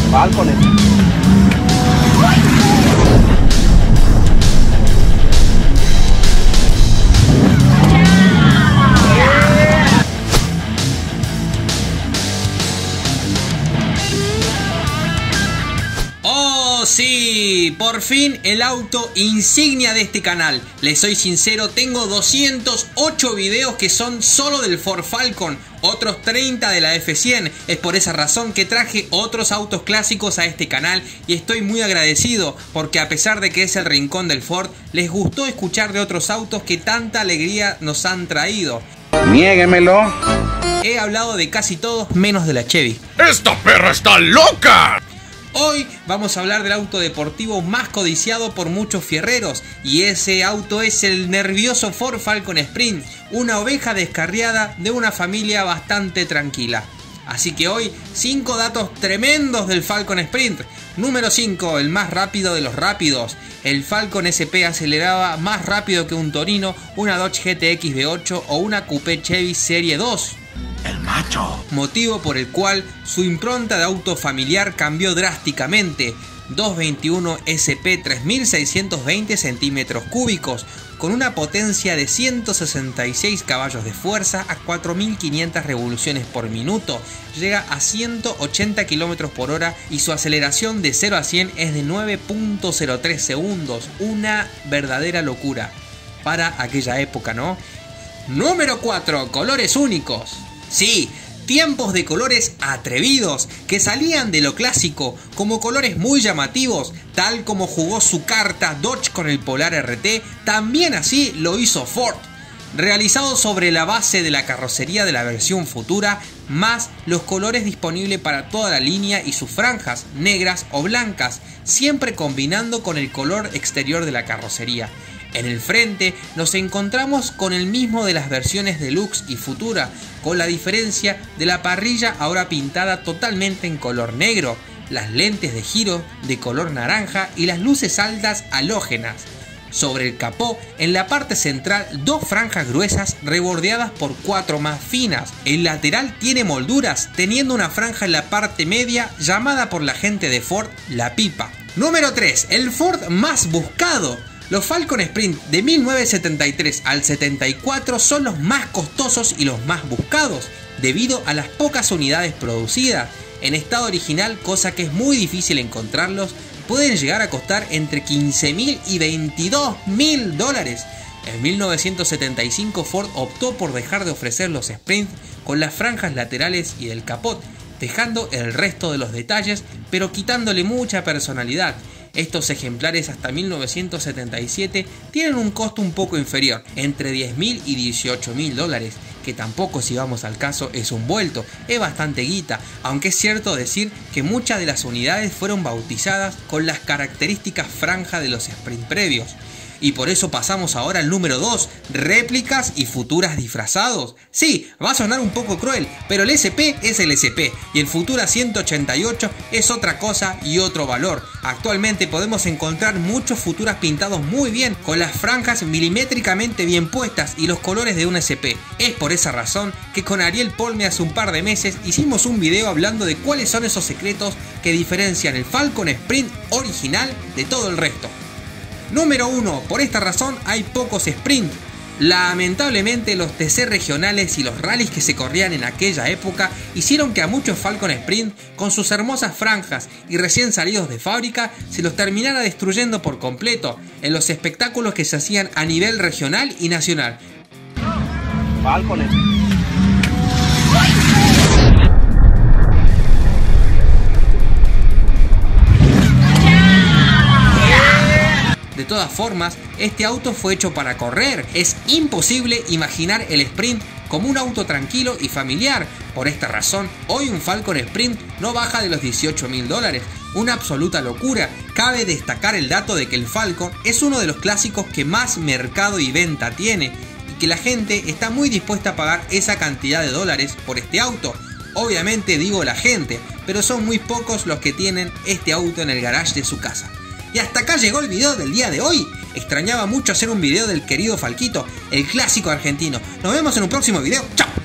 Falcon. ¡Oh sí! Por fin el auto insignia de este canal. Les soy sincero, tengo 208 videos que son solo del Ford Falcon, otros 30 de la F100. Es por esa razón que traje otros autos clásicos a este canal y estoy muy agradecido porque a pesar de que es el rincón del Ford, les gustó escuchar de otros autos que tanta alegría nos han traído. Niéguemelo. He hablado de casi todos menos de la Chevy. ¡Esta perra está loca! Hoy vamos a hablar del auto deportivo más codiciado por muchos fierreros y ese auto es el nervioso Ford Falcon Sprint, una oveja descarriada de una familia bastante tranquila. Así que hoy 5 datos tremendos del Falcon Sprint. Número 5, el más rápido de los rápidos. El Falcon SP aceleraba más rápido que un Torino, una Dodge GTX V8 o una Coupé Chevy Serie 2. El macho. Motivo por el cual su impronta de auto familiar cambió drásticamente. 221 SP 3620 centímetros cúbicos, con una potencia de 166 caballos de fuerza a 4500 revoluciones por minuto, llega a 180 km por hora y su aceleración de 0 a 100 es de 9.03 segundos, una verdadera locura para aquella época, ¿no? Número 4, colores únicos. Sí, tiempos de colores atrevidos que salían de lo clásico, como colores muy llamativos, tal como jugó su carta Dodge con el Polar RT, también así lo hizo Ford. Realizado sobre la base de la carrocería de la versión futura, más los colores disponibles para toda la línea y sus franjas, negras o blancas, siempre combinando con el color exterior de la carrocería. En el frente nos encontramos con el mismo de las versiones Deluxe y Futura, con la diferencia de la parrilla ahora pintada totalmente en color negro, las lentes de giro de color naranja y las luces altas halógenas. Sobre el capó, en la parte central, 2 franjas gruesas rebordeadas por 4 más finas. El lateral tiene molduras, teniendo una franja en la parte media llamada por la gente de Ford la pipa. Número 3. El Ford más buscado. Los Falcon Sprint de 1973 al 74 son los más costosos y los más buscados, debido a las pocas unidades producidas. En estado original, cosa que es muy difícil encontrarlos, pueden llegar a costar entre $15.000 y $22.000. En 1975 Ford optó por dejar de ofrecer los Sprint con las franjas laterales y del capot, dejando el resto de los detalles, pero quitándole mucha personalidad. Estos ejemplares hasta 1977 tienen un costo un poco inferior, entre $10.000 y $18.000, que tampoco, si vamos al caso, es un vuelto, es bastante guita, aunque es cierto decir que muchas de las unidades fueron bautizadas con las características franja de los Sprint previos. Y por eso pasamos ahora al número 2, réplicas y futuras disfrazados. Sí, va a sonar un poco cruel, pero el SP es el SP y el Futura 188 es otra cosa y otro valor. Actualmente podemos encontrar muchos Futuras pintados muy bien, con las franjas milimétricamente bien puestas y los colores de un SP. Es por esa razón que con Ariel Polme hace un par de meses hicimos un video hablando de cuáles son esos secretos que diferencian el Falcon Sprint original de todo el resto. Número 1. Por esta razón hay pocos Sprint. Lamentablemente los TC regionales y los rallies que se corrían en aquella época hicieron que a muchos Falcon Sprint, con sus hermosas franjas y recién salidos de fábrica, se los terminara destruyendo por completo en los espectáculos que se hacían a nivel regional y nacional. Falcon. De todas formas, este auto fue hecho para correr. Es imposible imaginar el Sprint como un auto tranquilo y familiar. Por esta razón, hoy un Falcon Sprint no baja de los $18.000. Una absoluta locura. Cabe destacar el dato de que el Falcon es uno de los clásicos que más mercado y venta tiene, y que la gente está muy dispuesta a pagar esa cantidad de dólares por este auto. Obviamente digo la gente, pero son muy pocos los que tienen este auto en el garage de su casa. Y hasta acá llegó el video del día de hoy. Extrañaba mucho hacer un video del querido Falquito, el clásico argentino. Nos vemos en un próximo video. ¡Chao!